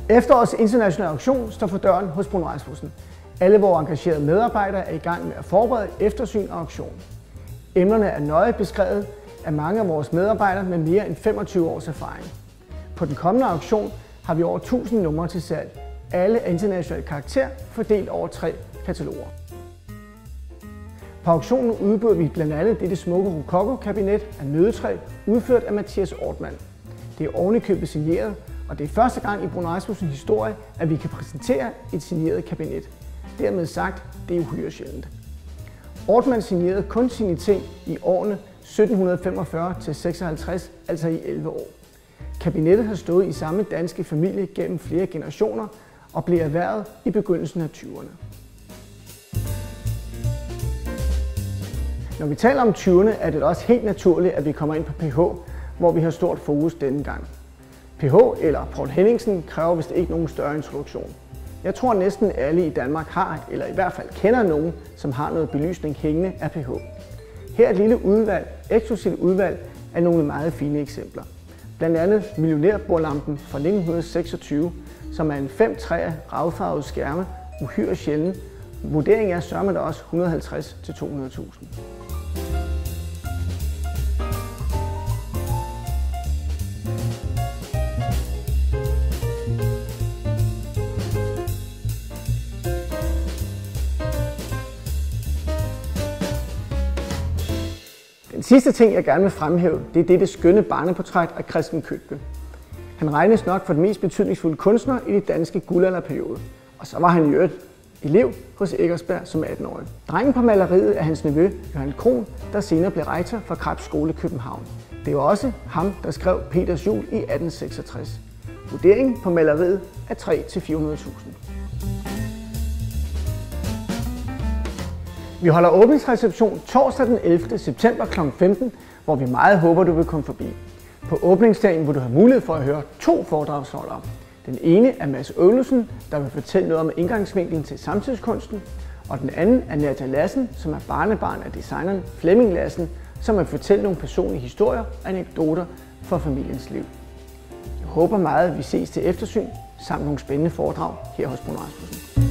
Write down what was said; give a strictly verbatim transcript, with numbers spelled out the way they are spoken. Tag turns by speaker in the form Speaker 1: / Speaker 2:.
Speaker 1: Efterårets internationale auktion står for døren hos Bruun Rasmussen. Alle vores engagerede medarbejdere er i gang med at forberede eftersyn og auktion. Emnerne er nøje beskrevet af mange af vores medarbejdere med mere end femogtyve års erfaring. På den kommende auktion har vi over tusind numre til salg. Alle er internationale karakter, fordelt over tre kataloger. På auktionen udbyder vi blandt andet dette smukke rokoko-kabinet af nødetræ, udført af Mathias Ortmann. Det er ovenikøbet signeret, og det er første gang i Bruun Rasmussens historie, at vi kan præsentere et signeret kabinet. Dermed sagt, det er uhyre sjældent. Ortmann signerede kun sine ting i årene sytten femogfyrre til seksoghalvtreds, altså i elleve år. Kabinettet har stået i samme danske familie gennem flere generationer og blev erhvervet i begyndelsen af tyverne. Når vi taler om tyverne, er det også helt naturligt, at vi kommer ind på P H, hvor vi har stort fokus denne gang. P H eller Poul Henningsen kræver vist ikke nogen større introduktion. Jeg tror næsten alle i Danmark har, eller i hvert fald kender nogen, som har noget belysning hængende af P H. Her er et lille udvalg, eksklusivt udvalg af nogle meget fine eksempler. Blandt andet millionærbordlampen fra nitten seksogtyve, som er en fem træer ravfarvet skærme, uhyre sjælden. Vurderingen er sørme der også et hundrede og halvtreds til to hundrede tusind. Den sidste ting, jeg gerne vil fremhæve, det er dette skønne barneportræt af Christen Kødtke. Han regnes nok for den mest betydningsfulde kunstner i den danske guldalderperiode. Og så var han i øvrigt elev hos Eckersberg som atten-årig. Drengen på maleriet er hans nevø, Johan Krohn, der senere blev rektor for Krebs Skole i København. Det var også ham, der skrev Peters Jul i atten seksogtres. Vurderingen på maleriet er tre til fire hundrede tusind. Vi holder åbningsreception torsdag den ellevte september klokken femten, hvor vi meget håber, du vil komme forbi. På åbningsdagen vil du have mulighed for at høre to foredragsholdere. Den ene er Mads Øvlesen, der vil fortælle noget om indgangsvinklen til samtidskunsten, og den anden er Nadia Lassen, som er barnebarn af designeren Flemming Lassen, som vil fortælle nogle personlige historier og anekdoter fra familiens liv. Jeg håber meget, at vi ses til eftersyn samt nogle spændende foredrag her hos Bruun Rasmussen.